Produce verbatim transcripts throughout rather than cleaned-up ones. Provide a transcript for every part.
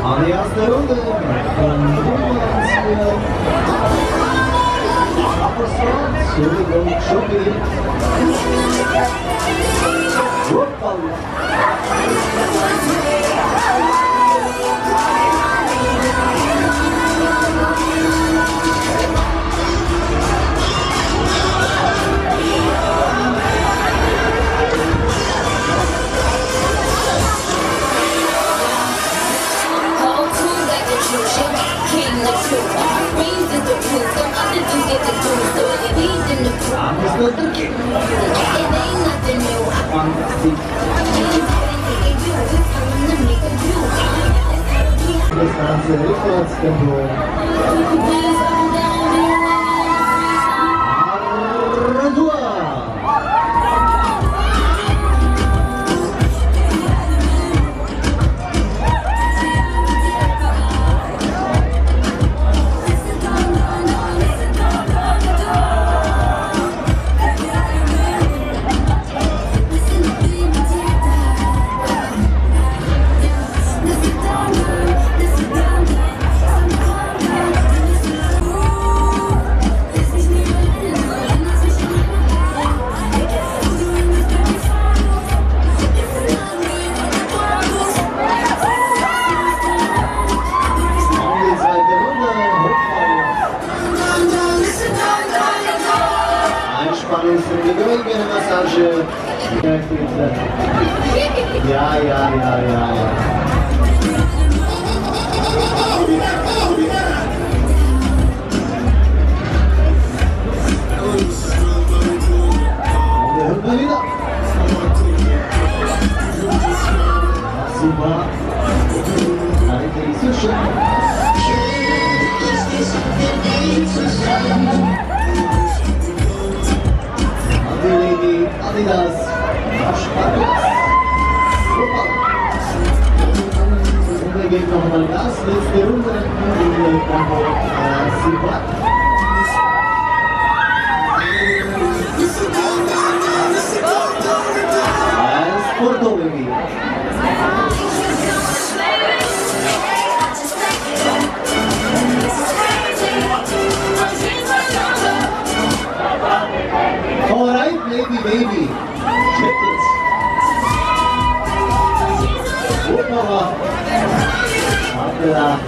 Aber die erste Runde von Nummer Entschuldigung, Schoki. Hoppala. Das ganze Rückwärtstempo. Massage. Ja, ja, ja, ja, ja. Und wir hören mal wieder. Super. Danke, ist so schön. Adidas, Spaß. Super. Und wir geben noch mal Gas, letzte Runde, und dann super. Porto Baby. Alright, baby, baby. Check it. Hoppala. Hoppala.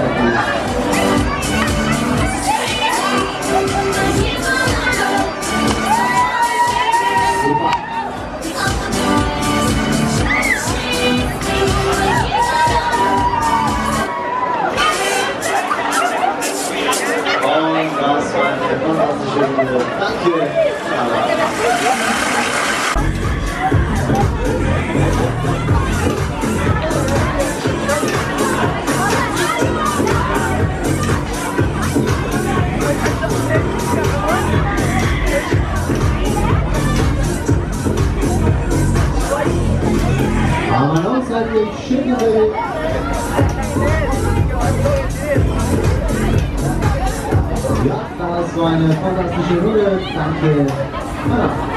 Und das war eine fantastische Runde. Danke. Aber noch seid ihr schön gewählt. Ja, das war eine fantastische Runde. Danke. Ja.